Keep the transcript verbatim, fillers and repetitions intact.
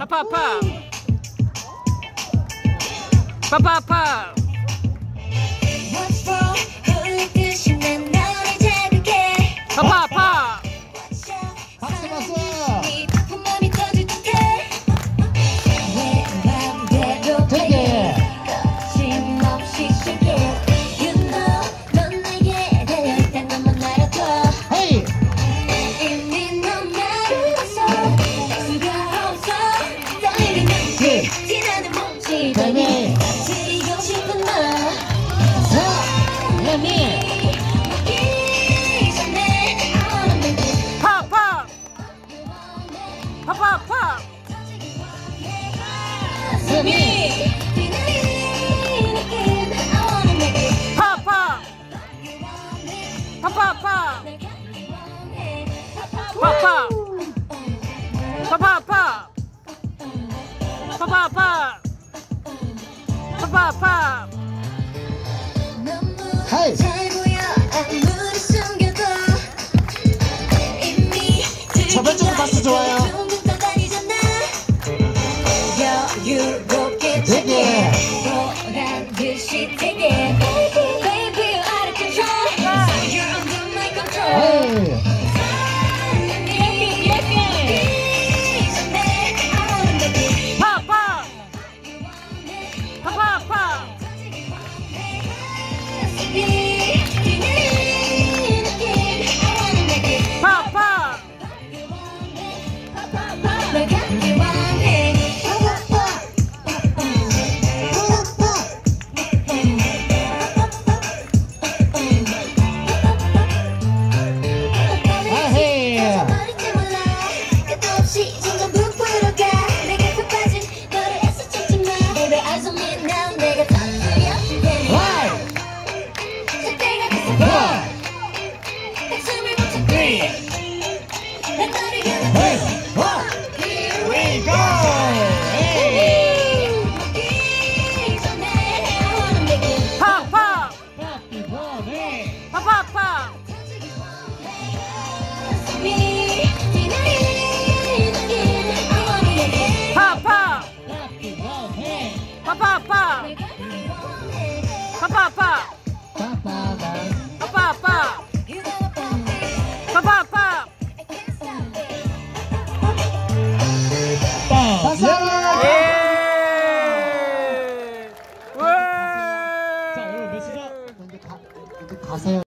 아파 아파 아파 아파 아파 아파 박수 박수. 되게. 헤이. 베비. 레미. 파파 파파 파 레미. 파파 파파 파 파파 파파파 파파파 파파파 헤이. 저번 주도 박수 좋아요. 되게. 헤이. 파파 파파파 파파 One, two, three.